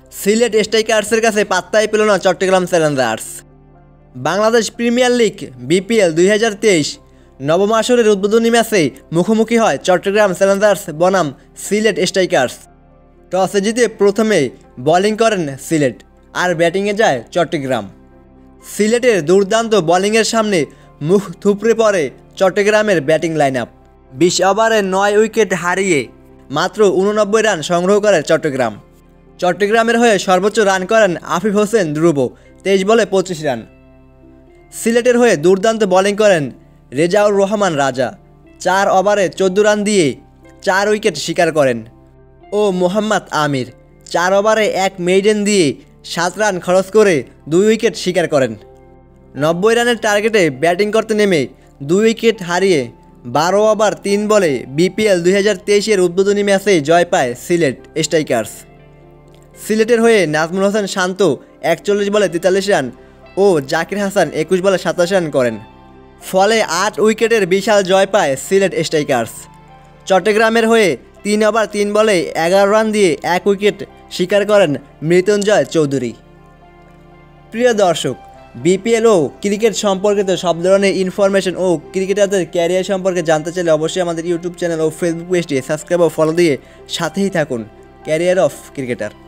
সিলেট স্ট্রাইকার্সের কাছে পাত্তাই পেল না Chattogram challengers. Bangladesh premier league BPL 2023 নবম আসরের উদ্বোধনী ম্যাচে মুখোমুখি হয় চট্টগ্রাম চ্যালেঞ্জার্স বনাম সিলেট স্ট্রাইকার্স। টসে জিতে প্রথমে বোলিং করেন সিলেট, আর ব্যাটিংয়ে যায় চট্টগ্রাম। সিলেটের দুর্দান্ত বোলিংয়ের সামনে মুখ থুবড়ে পড়ে চট্টগ্রামের ব্যাটিং লাইন আপ। 20 ওভারে 9 উইকেট হারিয়ে মাত্র 89 রান সংগ্রহ করে চট্টগ্রাম। চট্টগ্রামের হয়ে সর্বোচ্চ রান করেন আফিফ হোসেন ধ্রুব, 23 বলে 25 রান। সিলেটের হয়ে দুর্দান্ত বোলিং করেন রেজাউর রহমান রাজা, 4 ওভারে 14 রান দিয়ে 4 উইকেট শিকার করেন। ও মোহাম্মদ আমির 4 ওভারে 1 মেইডেন দিয়ে 7 রান খরচ করে 2 উইকেট শিকার করেন। 90 রানের টার্গেটে ব্যাটিং করতে নেমে 2 উইকেট হারিয়ে 12 ওভার 3 বলে বিপিএল 2023 উদ্বোধনী ম্যাচে জয় পায় সিলেট স্ট্রাইকার্স। সিলেটের হয়ে নাজমুল হোসেন শান্ত 41 বলে 43 রান ও জাকির হাসান 21 বলে 27 রান করেন। ফলে 8 উইকেটের বিশাল জয় পায় সিলেট স্ট্রাইকার্স। চট্টগ্রামের হয়ে 3 ওভার 3 বলে 11 রান দিয়ে 1 উইকেট শিকার করেন মৃত্যুঞ্জয় চৌধুরী। প্রিয় দর্শক, বিপিএল ও ক্রিকেট সম্পর্কিত সব ধরনের ইনফরমেশন ও ক্রিকেটারদের ক্যারিয়ার সম্পর্কে জানতে চাইলে অবশ্যই আমাদের ইউটিউব চ্যানেল ও ফেসবুক পেজটি সাবস্ক্রাইব ও ফলো দিয়ে সাথেই থাকুন। Career of cricketer.